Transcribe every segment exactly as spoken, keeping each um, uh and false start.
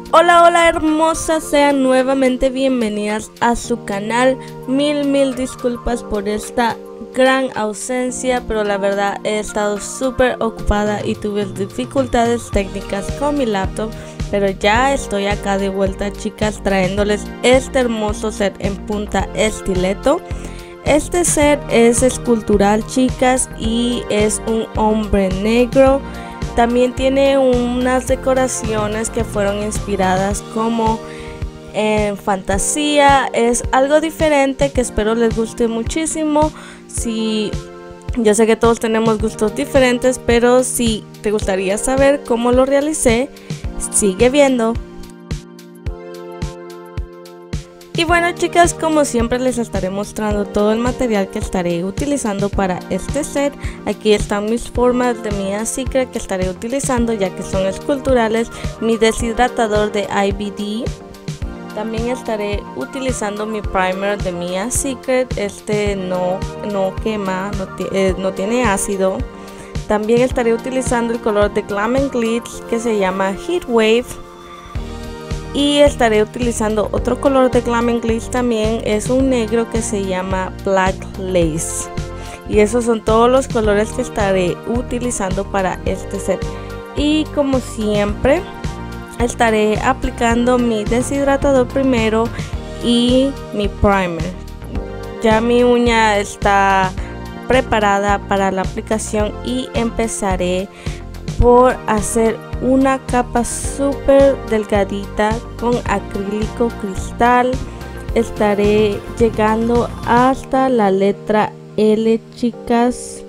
Hola, hola hermosas, sean nuevamente bienvenidas a su canal. Mil, mil disculpas por esta gran ausencia, pero la verdad he estado súper ocupada y tuve dificultades técnicas con mi laptop. Pero ya estoy acá de vuelta, chicas, trayéndoles este hermoso set en punta estileto. Este set es escultural, chicas, y es un hombre negro. También tiene unas decoraciones que fueron inspiradas como en fantasía. Es algo diferente que espero les guste muchísimo. Si yo sé que todos tenemos gustos diferentes, pero si te gustaría saber cómo lo realicé, sigue viendo. Y bueno, chicas, como siempre les estaré mostrando todo el material que estaré utilizando para este set. Aquí están mis formas de Mia Secret que estaré utilizando ya que son esculturales, mi deshidratador de I B D. También estaré utilizando mi primer de Mia Secret, este no, no quema, no, eh, no tiene ácido. También estaré utilizando el color de Glam and Glitz que se llama Heat Wave. Y estaré utilizando otro color de Glam and Glitz también, es un negro que se llama Black Lace. Y esos son todos los colores que estaré utilizando para este set. Y como siempre, estaré aplicando mi deshidratador primero y mi primer. Ya mi uña está preparada para la aplicación y empezaré por hacer una capa súper delgadita con acrílico cristal. Estaré llegando hasta la letra L, chicas.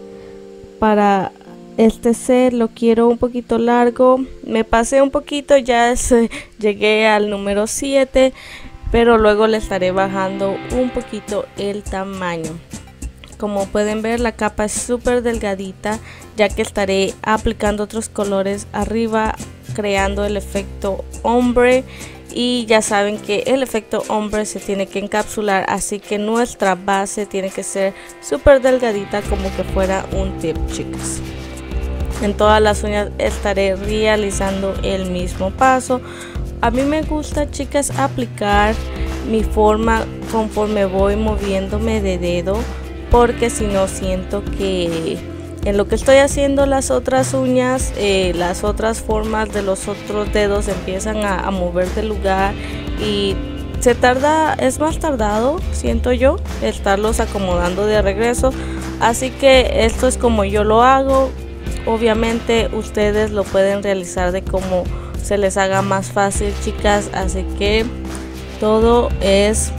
Para este set lo quiero un poquito largo, me pasé un poquito, ya es, llegué al número siete, pero luego le estaré bajando un poquito el tamaño. Como pueden ver, la capa es súper delgadita, ya que estaré aplicando otros colores arriba, creando el efecto ombre. Y ya saben que el efecto ombre se tiene que encapsular, así que nuestra base tiene que ser súper delgadita, como que fuera un tip, chicas. En todas las uñas estaré realizando el mismo paso. A mí me gusta, chicas, aplicar mi forma conforme voy moviéndome de dedo, porque si no siento que en lo que estoy haciendo las otras uñas, eh, las otras formas de los otros dedos empiezan a, a mover de lugar y se tarda, es más tardado, siento yo, estarlos acomodando de regreso. Así que esto es como yo lo hago. Obviamente ustedes lo pueden realizar de como se les haga más fácil, chicas, así que todo es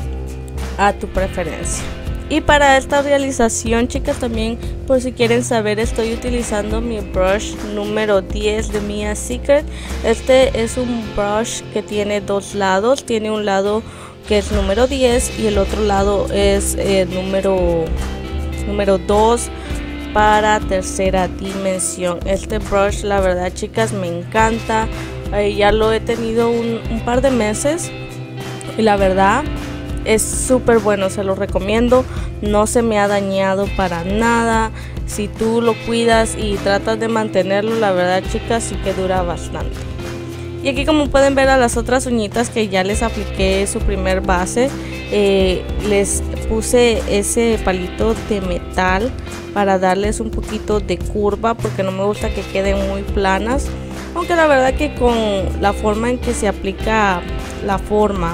a tu preferencia. Y para esta realización, chicas, también por si quieren saber, estoy utilizando mi brush número diez de Mia Secret. Este es un brush que tiene dos lados, tiene un lado que es número diez y el otro lado es eh, número, número dos para tercera dimensión. Este brush, la verdad, chicas, me encanta. Eh, ya lo he tenido un, un par de meses y la verdad es súper bueno, se lo recomiendo. No se me ha dañado para nada. Si tú lo cuidas y tratas de mantenerlo, la verdad, chicas, sí que dura bastante. Y aquí, como pueden ver, a las otras uñitas que ya les apliqué su primer base, eh, les puse ese palito de metal para darles un poquito de curva, porque no me gusta que queden muy planas. Aunque la verdad que con la forma en que se aplica la forma,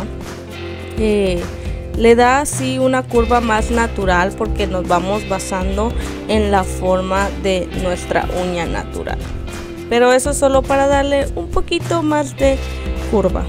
eh, le da así una curva más natural, porque nos vamos basando en la forma de nuestra uña natural. Pero eso es solo para darle un poquito más de curva.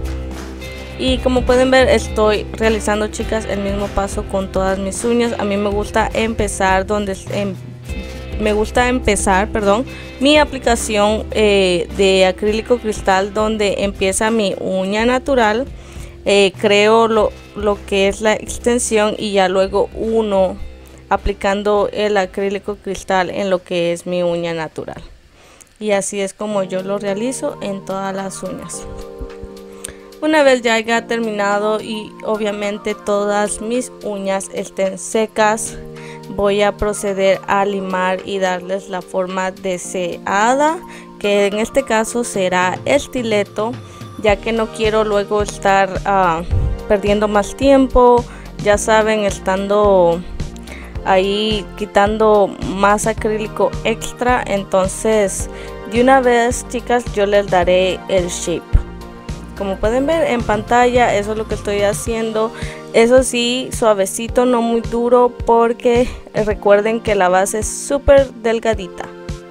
Y como pueden ver, estoy realizando, chicas, el mismo paso con todas mis uñas. A mí me gusta empezar donde em, me gusta empezar, perdón, mi aplicación eh, de acrílico cristal donde empieza mi uña natural. Eh, creo lo, lo que es la extensión y ya luego uno aplicando el acrílico cristal en lo que es mi uña natural. Y así es como yo lo realizo en todas las uñas. Una vez ya haya terminado y obviamente todas mis uñas estén secas, voy a proceder a limar y darles la forma deseada, que en este caso será estileto. ya que no quiero luego estar uh, perdiendo más tiempo, ya saben, estando ahí quitando más acrílico extra. Entonces de una vez, chicas, yo les daré el shape. Como pueden ver en pantalla, eso es lo que estoy haciendo. Eso sí, suavecito, no muy duro, porque recuerden que la base es súper delgadita.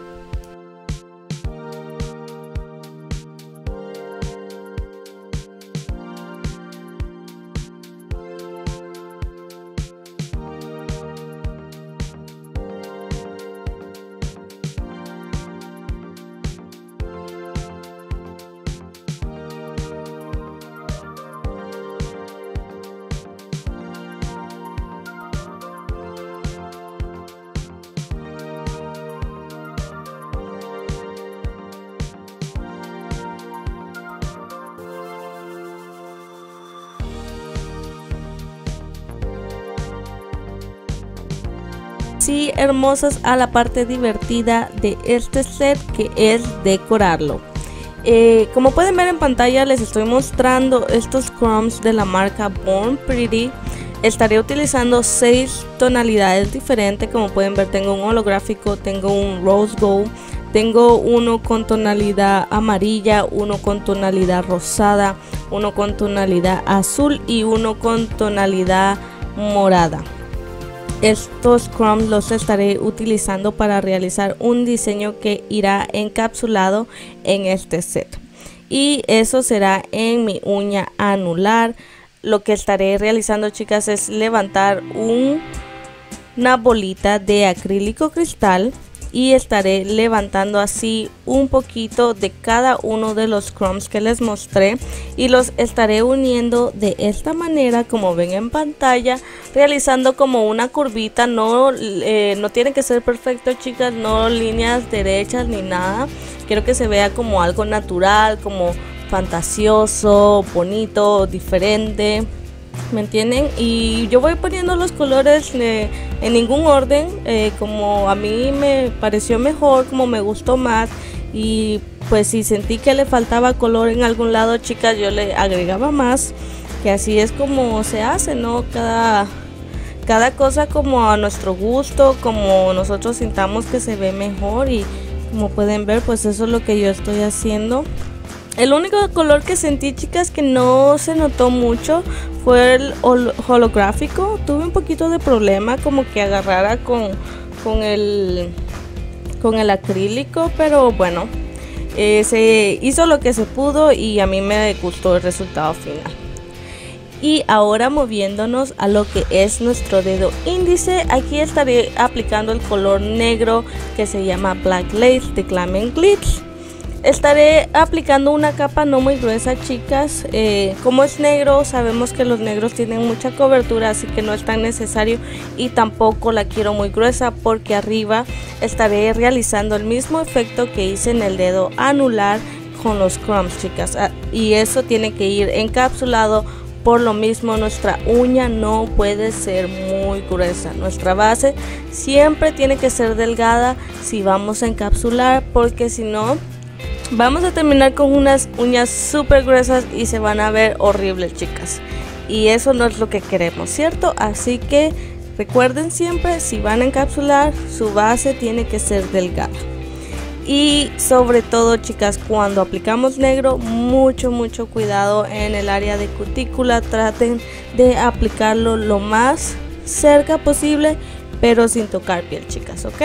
Sí, hermosas, a la parte divertida de este set, que es decorarlo. Eh, como pueden ver en pantalla, les estoy mostrando estos crumbs de la marca Born Pretty. Estaré utilizando seis tonalidades diferentes. Como pueden ver, tengo un holográfico, tengo un rose gold, tengo uno con tonalidad amarilla, uno con tonalidad rosada, uno con tonalidad azul y uno con tonalidad morada. Estos crumbs los estaré utilizando para realizar un diseño que irá encapsulado en este set, y eso será en mi uña anular. Lo que estaré realizando, chicas, es levantar un, una bolita de acrílico cristal, y estaré levantando así un poquito de cada uno de los crumbs que les mostré, y los estaré uniendo de esta manera, como ven en pantalla, realizando como una curvita. No, eh, no tiene que ser perfecto, chicas, no líneas derechas ni nada. Quiero que se vea como algo natural, como fantasioso, bonito, diferente, ¿me entienden? Y yo voy poniendo los colores eh, en ningún orden, eh, como a mí me pareció mejor, como me gustó más. Y pues si sentí que le faltaba color en algún lado, chicas, yo le agregaba más, que así es como se hace, ¿no? Cada, cada cosa como a nuestro gusto, como nosotros sintamos que se ve mejor. Y como pueden ver, pues eso es lo que yo estoy haciendo. El único color que sentí, chicas, que no se notó mucho fue el hol holográfico. Tuve un poquito de problema como que agarrara con, con, el, con el acrílico, pero bueno, eh, se hizo lo que se pudo y a mí me gustó el resultado final. Y ahora moviéndonos a lo que es nuestro dedo índice, aquí estaré aplicando el color negro que se llama Black Lace de Glam and Glitz. Estaré aplicando una capa no muy gruesa, chicas. Eh, como es negro, sabemos que los negros tienen mucha cobertura, así que no es tan necesario, y tampoco la quiero muy gruesa, porque arriba estaré realizando el mismo efecto que hice en el dedo anular con los crumbs, chicas, ah, y eso tiene que ir encapsulado. Por lo mismo, nuestra uña no puede ser muy gruesa. Nuestra base siempre tiene que ser delgada si vamos a encapsular, porque si no, vamos a terminar con unas uñas súper gruesas y se van a ver horribles, chicas, y eso no es lo que queremos, ¿cierto? Así que recuerden siempre, si van a encapsular, su base tiene que ser delgada. Y sobre todo, chicas, cuando aplicamos negro, mucho mucho cuidado en el área de cutícula. Traten de aplicarlo lo más cerca posible, pero sin tocar piel, chicas, ¿ok?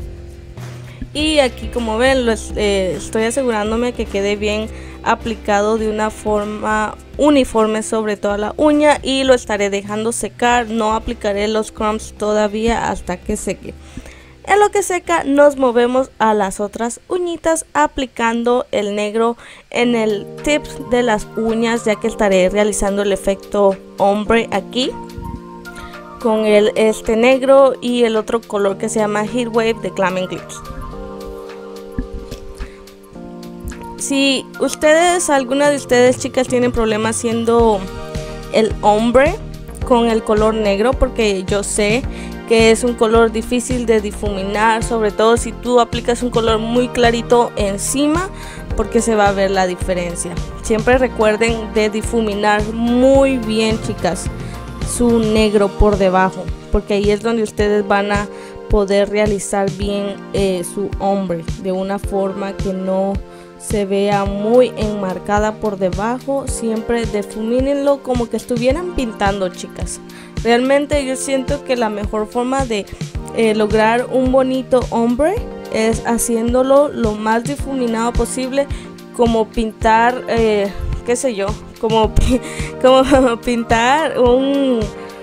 Y aquí, como ven, lo es, eh, estoy asegurándome que quede bien aplicado de una forma uniforme sobre toda la uña, y lo estaré dejando secar. No aplicaré los crumbs todavía hasta que seque. En lo que seca, nos movemos a las otras uñitas, aplicando el negro en el tip de las uñas, ya que estaré realizando el efecto ombre aquí con el este negro y el otro color que se llama Heat Wave de Glam and Glitz. Si ustedes, alguna de ustedes, chicas, tienen problemas haciendo el ombre con el color negro, porque yo sé que es un color difícil de difuminar, sobre todo si tú aplicas un color muy clarito encima, porque se va a ver la diferencia. Siempre recuerden de difuminar muy bien, chicas, su negro por debajo, porque ahí es donde ustedes van a poder realizar bien eh, su hombre de una forma que no se vea muy enmarcada por debajo. Siempre difumínenlo como que estuvieran pintando, chicas. Realmente yo siento que la mejor forma de eh, lograr un bonito hombre es haciéndolo lo más difuminado posible, como pintar eh, qué sé yo, como, como pintar un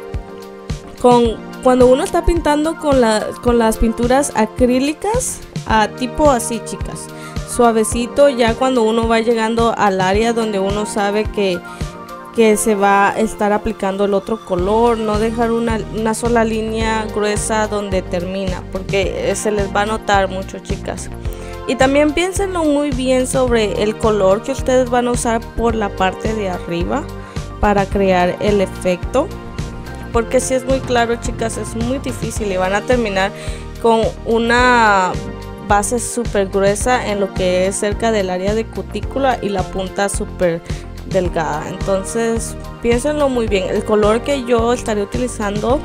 con cuando uno está pintando con, la, con las pinturas acrílicas, a tipo así, chicas, suavecito. Ya cuando uno va llegando al área donde uno sabe que, que se va a estar aplicando el otro color, no dejar una, una sola línea gruesa donde termina, porque se les va a notar mucho, chicas. Y también piénsenlo muy bien sobre el color que ustedes van a usar por la parte de arriba para crear el efecto, porque si es muy claro, chicas, es muy difícil y van a terminar con una base súper gruesa en lo que es cerca del área de cutícula y la punta súper delgada. Entonces piénsenlo muy bien. El color que yo estaré utilizando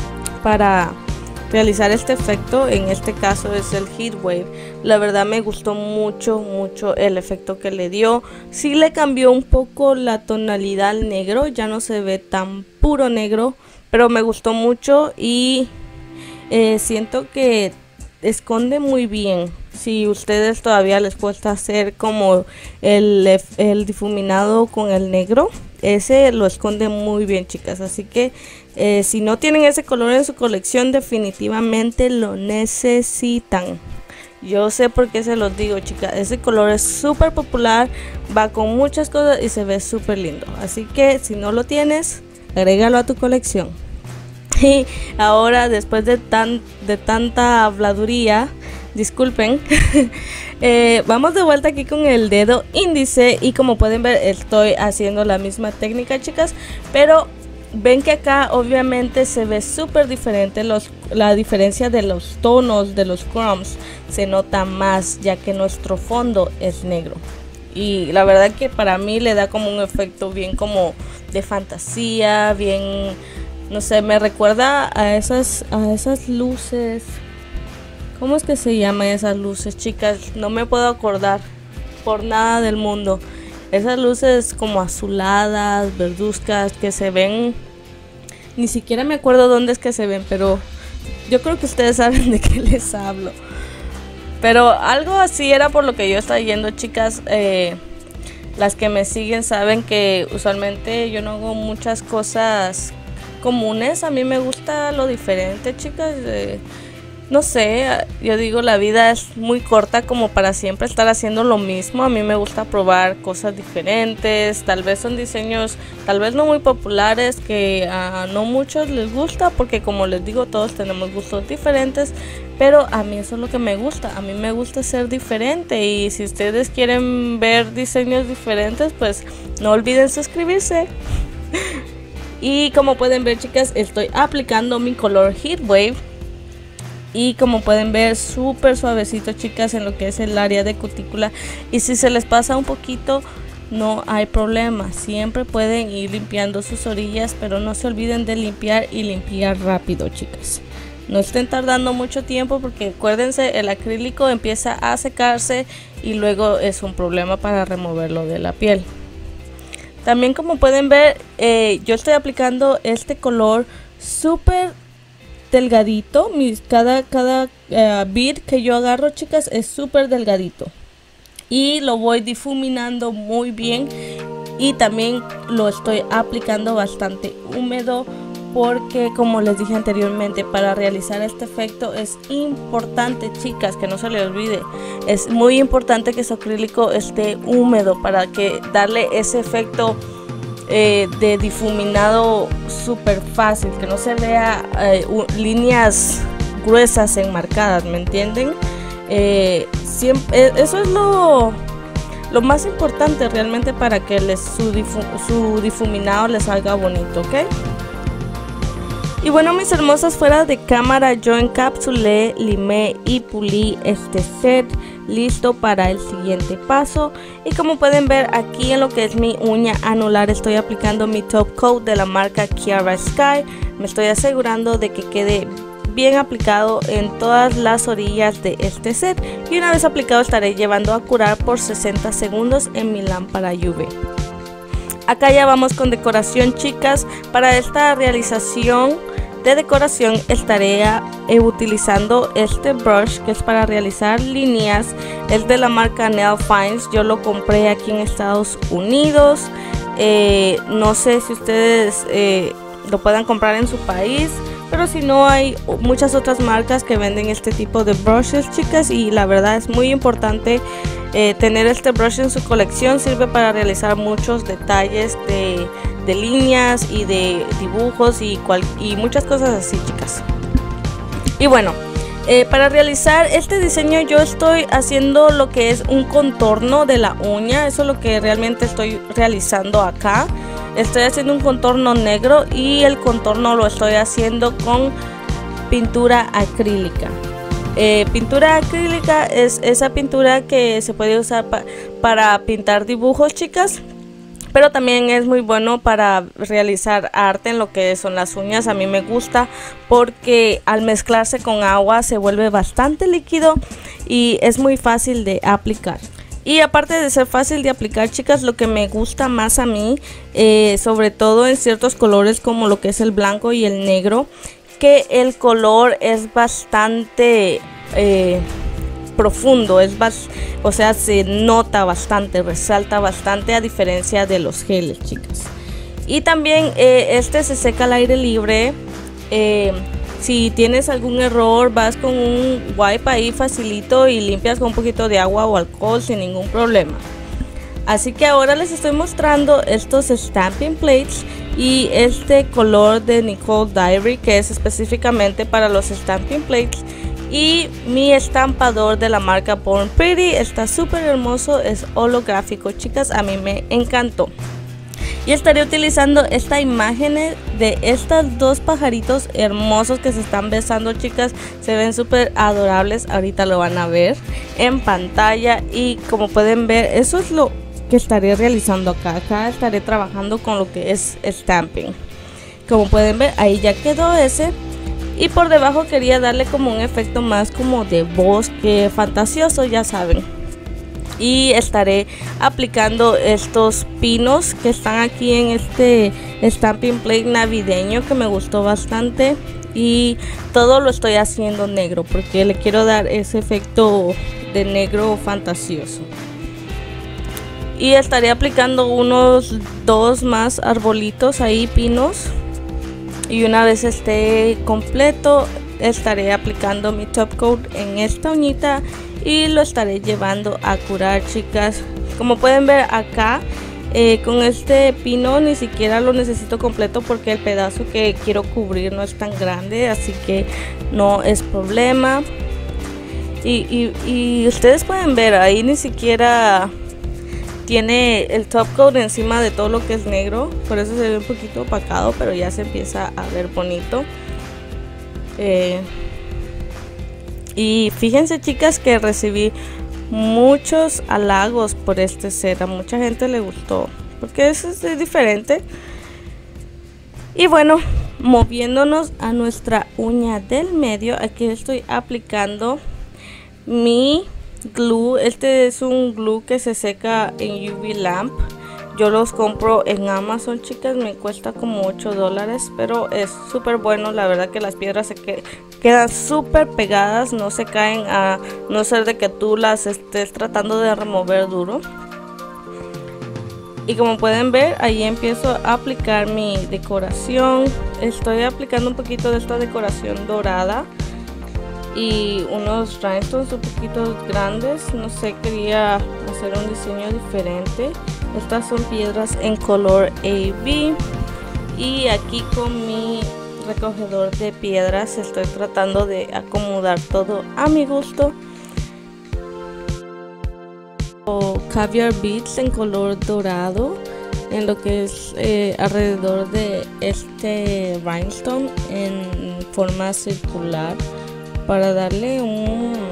para realizar este efecto en este caso es el Heatwave. La verdad me gustó mucho mucho el efecto que le dio. Sí le cambió un poco la tonalidad al negro, ya no se ve tan puro negro, pero me gustó mucho y eh, siento que esconde muy bien. Si ustedes todavía les cuesta hacer como el, el difuminado con el negro, ese lo esconde muy bien, chicas. Así que eh, si no tienen ese color en su colección, definitivamente lo necesitan. Yo sé por qué se los digo, chicas. Ese color es súper popular, va con muchas cosas y se ve súper lindo. Así que si no lo tienes, agrégalo a tu colección. Y ahora, después de, tan, de tanta habladuría, disculpen, eh, vamos de vuelta aquí con el dedo índice. Y como pueden ver, estoy haciendo la misma técnica, chicas, pero ven que acá obviamente se ve súper diferente. Los, la diferencia de los tonos de los crumbs se nota más, ya que nuestro fondo es negro. Y la verdad que para mí le da como un efecto bien como de fantasía, bien, no sé, me recuerda a esas, a esas luces. ¿Cómo es que se llaman esas luces, chicas? No me puedo acordar por nada del mundo. Esas luces como azuladas, verduzcas, que se ven, ni siquiera me acuerdo dónde es que se ven, pero yo creo que ustedes saben de qué les hablo. Pero algo así era por lo que yo estaba yendo, chicas. Eh, las que me siguen saben que usualmente yo no hago muchas cosas comunes. A mí me gusta lo diferente, chicas. Eh, no sé, yo digo, la vida es muy corta como para siempre estar haciendo lo mismo. A mí me gusta probar cosas diferentes. Tal vez son diseños, tal vez no muy populares, que a no muchos les gusta, porque como les digo, todos tenemos gustos diferentes. Pero a mí eso es lo que me gusta. A mí me gusta ser diferente. Y si ustedes quieren ver diseños diferentes, pues no olviden suscribirse. Y como pueden ver, chicas, estoy aplicando mi color Heatwave. Y como pueden ver, súper suavecito, chicas, en lo que es el área de cutícula. Y si se les pasa un poquito, no hay problema. Siempre pueden ir limpiando sus orillas, pero no se olviden de limpiar y limpiar rápido, chicas. No estén tardando mucho tiempo, porque acuérdense, el acrílico empieza a secarse y luego es un problema para removerlo de la piel. También, como pueden ver, eh, yo estoy aplicando este color súper delgadito. Mis, cada cada uh, bead que yo agarro, chicas, es súper delgadito. Y lo voy difuminando muy bien. Y también lo estoy aplicando bastante húmedo, porque como les dije anteriormente, para realizar este efecto es importante, chicas, que no se les olvide, es muy importante que su acrílico esté húmedo para que darle ese efecto eh, de difuminado súper fácil, que no se vea eh, líneas gruesas enmarcadas, ¿me entienden? Eh, siempre, eso es lo, lo más importante realmente, para que les, su, difu, su difuminado les salga bonito, ¿ok? Y bueno, mis hermosas, fuera de cámara yo encapsulé, limé y pulí este set listo para el siguiente paso. Y como pueden ver aquí en lo que es mi uña anular, estoy aplicando mi top coat de la marca Kiara Sky. Me estoy asegurando de que quede bien aplicado en todas las orillas de este set, y una vez aplicado estaré llevando a curar por sesenta segundos en mi lámpara U V. Acá ya vamos con decoración, chicas. Para esta realización de decoración estaré eh, utilizando este brush que es para realizar líneas. Es de la marca Nail Finds. Yo lo compré aquí en Estados Unidos. Eh, no sé si ustedes eh, lo puedan comprar en su país, pero si no, hay muchas otras marcas que venden este tipo de brushes, chicas, y la verdad es muy importante eh, tener este brush en su colección. Sirve para realizar muchos detalles de, de líneas y de dibujos y, cual, y muchas cosas así, chicas. Y bueno, eh, para realizar este diseño yo estoy haciendo lo que es un contorno de la uña. Eso es lo que realmente estoy realizando acá. Estoy haciendo un contorno negro y el contorno lo estoy haciendo con pintura acrílica. Eh, pintura acrílica es esa pintura que se puede usar pa para pintar dibujos, chicas, pero también es muy bueno para realizar arte en lo que son las uñas. A mí me gusta porque al mezclarse con agua se vuelve bastante líquido y es muy fácil de aplicar. Y aparte de ser fácil de aplicar, chicas, lo que me gusta más a mí, eh, sobre todo en ciertos colores como lo que es el blanco y el negro, que el color es bastante eh, profundo, es bas o sea, se nota bastante, resalta bastante, a diferencia de los geles, chicas. Y también eh, este se seca al aire libre. eh, Si tienes algún error, vas con un wipe ahí facilito y limpias con un poquito de agua o alcohol sin ningún problema. Así que ahora les estoy mostrando estos stamping plates y este color de Nicole Diary, que es específicamente para los stamping plates, y mi estampador de la marca Born Pretty. Está súper hermoso, es holográfico, chicas, a mí me encantó. Y estaré utilizando esta imagen de estos dos pajaritos hermosos que se están besando, chicas. Se ven súper adorables. Ahorita lo van a ver en pantalla. Y como pueden ver, eso es lo que estaré realizando acá. Acá estaré trabajando con lo que es stamping. Como pueden ver, ahí ya quedó ese. Y por debajo quería darle como un efecto más como de bosque fantasioso, ya saben. Y estaré aplicando estos pinos que están aquí en este stamping plate navideño que me gustó bastante. Y todo lo estoy haciendo negro porque le quiero dar ese efecto de negro fantasioso. Y estaré aplicando unos dos más arbolitos ahí, pinos. Y una vez esté completo, estaré aplicando mi top coat en esta uñita y lo estaré llevando a curar, chicas. Como pueden ver acá, eh, con este pino ni siquiera lo necesito completo porque el pedazo que quiero cubrir no es tan grande, así que no es problema. Y, y, y ustedes pueden ver, ahí ni siquiera tiene el top coat encima de todo lo que es negro, por eso se ve un poquito opacado, pero ya se empieza a ver bonito. Eh, y fíjense, chicas, que recibí muchos halagos por este set. A mucha gente le gustó porque es, es diferente. Y bueno, moviéndonos a nuestra uña del medio, aquí estoy aplicando mi glue. Este es un glue que se seca en U V lamp. Yo los compro en Amazon, chicas, me cuesta como ocho dólares, pero es súper bueno. La verdad que las piedras se que, quedan súper pegadas, no se caen, a no ser de que tú las estés tratando de remover duro. Y como pueden ver, ahí empiezo a aplicar mi decoración. Estoy aplicando un poquito de esta decoración dorada y unos rhinestones un poquito grandes. No sé, quería hacer un diseño diferente. Estas son piedras en color A B y aquí con mi recogedor de piedras estoy tratando de acomodar todo a mi gusto. O caviar beads en color dorado en lo que es eh, alrededor de este rhinestone en forma circular para darle un,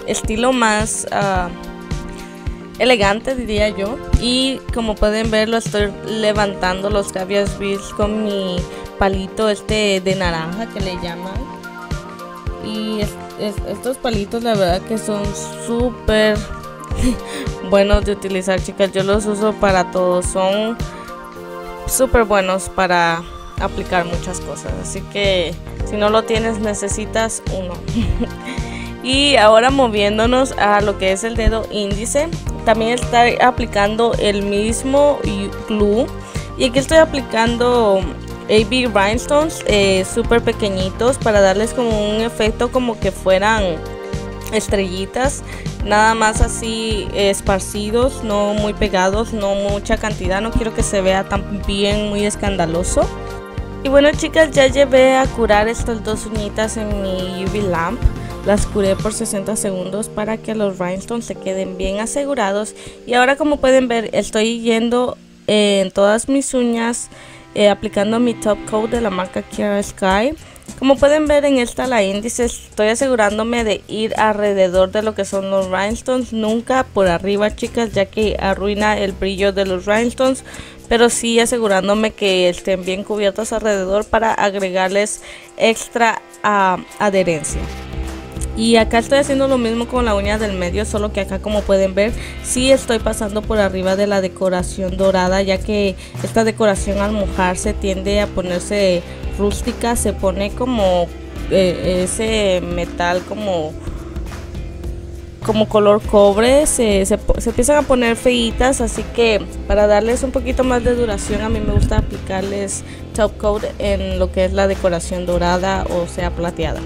estilo más uh, elegante, diría yo. Y como pueden ver, lo estoy levantando los caviar beads con mi palito este de naranja que le llaman. Y es, es, estos palitos la verdad que son súper buenos de utilizar, chicas. Yo los uso para todo, son súper buenos para aplicar muchas cosas, así que si no lo tienes necesitas uno. Y ahora moviéndonos a lo que es el dedo índice, también estoy aplicando el mismo glue, y aquí estoy aplicando A B rhinestones eh, súper pequeñitos para darles como un efecto como que fueran estrellitas, nada más así eh, esparcidos, no muy pegados, no mucha cantidad, no quiero que se vea tan bien muy escandaloso. Y bueno, chicas, ya llevé a curar estas dos uñitas en mi U V lamp. Las curé por sesenta segundos para que los rhinestones se queden bien asegurados. Y ahora, como pueden ver, estoy yendo eh, en todas mis uñas eh, aplicando mi top coat de la marca Kiara Sky. Como pueden ver en esta, la índice, estoy asegurándome de ir alrededor de lo que son los rhinestones, nunca por arriba, chicas, ya que arruina el brillo de los rhinestones, pero sí asegurándome que estén bien cubiertos alrededor para agregarles extra uh, adherencia. Y acá estoy haciendo lo mismo con la uña del medio, solo que acá, como pueden ver, sí estoy pasando por arriba de la decoración dorada, ya que esta decoración al mojarse tiende a ponerse rústica, se pone como eh, ese metal como como color cobre, se, se, se empiezan a poner feitas, así que para darles un poquito más de duración a mí me gusta aplicarles top coat en lo que es la decoración dorada o sea plateada.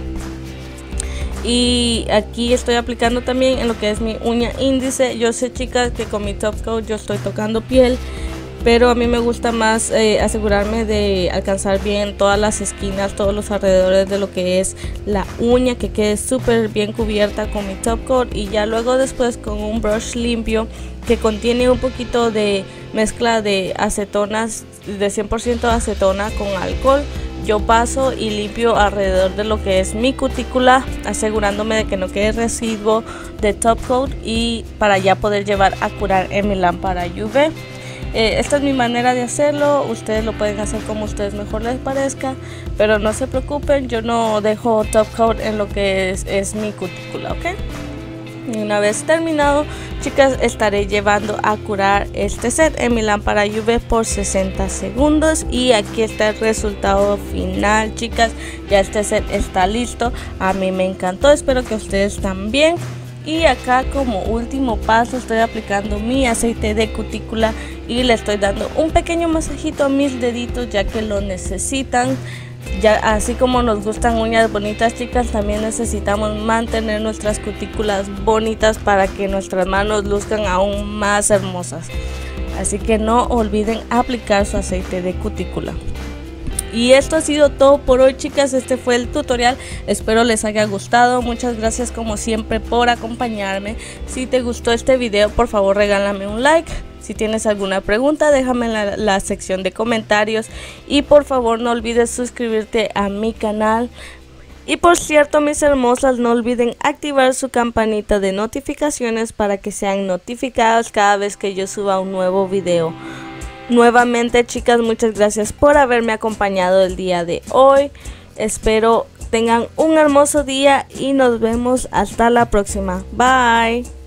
Y aquí estoy aplicando también en lo que es mi uña índice. Yo sé, chicas, que con mi top coat yo estoy tocando piel, pero a mí me gusta más eh, asegurarme de alcanzar bien todas las esquinas, todos los alrededores de lo que es la uña, que quede súper bien cubierta con mi top coat. Y ya luego después con un brush limpio que contiene un poquito de mezcla de acetonas, de cien por ciento acetona con alcohol, yo paso y limpio alrededor de lo que es mi cutícula, asegurándome de que no quede residuo de top coat, y para ya poder llevar a curar en mi lámpara U V. Eh, esta es mi manera de hacerlo, ustedes lo pueden hacer como ustedes mejor les parezca, pero no se preocupen, yo no dejo top coat en lo que es, es mi cutícula, ¿ok? Y una vez terminado, chicas, estaré llevando a curar este set en mi lámpara U V por sesenta segundos. Y aquí está el resultado final, chicas. Ya este set está listo. A mí me encantó, espero que ustedes también. Y acá, como último paso, estoy aplicando mi aceite de cutícula y le estoy dando un pequeño masajito a mis deditos, ya que lo necesitan. Ya, así como nos gustan uñas bonitas, chicas, también necesitamos mantener nuestras cutículas bonitas para que nuestras manos luzcan aún más hermosas. Así que no olviden aplicar su aceite de cutícula. Y esto ha sido todo por hoy, chicas. Este fue el tutorial, espero les haya gustado. Muchas gracias como siempre por acompañarme. Si te gustó este video, por favor regálame un like. Si tienes alguna pregunta, déjame en la, la sección de comentarios. Y por favor no olvides suscribirte a mi canal. Y por cierto, mis hermosas, no olviden activar su campanita de notificaciones para que sean notificadas cada vez que yo suba un nuevo video. Nuevamente, chicas, muchas gracias por haberme acompañado el día de hoy. Espero tengan un hermoso día y nos vemos hasta la próxima. Bye.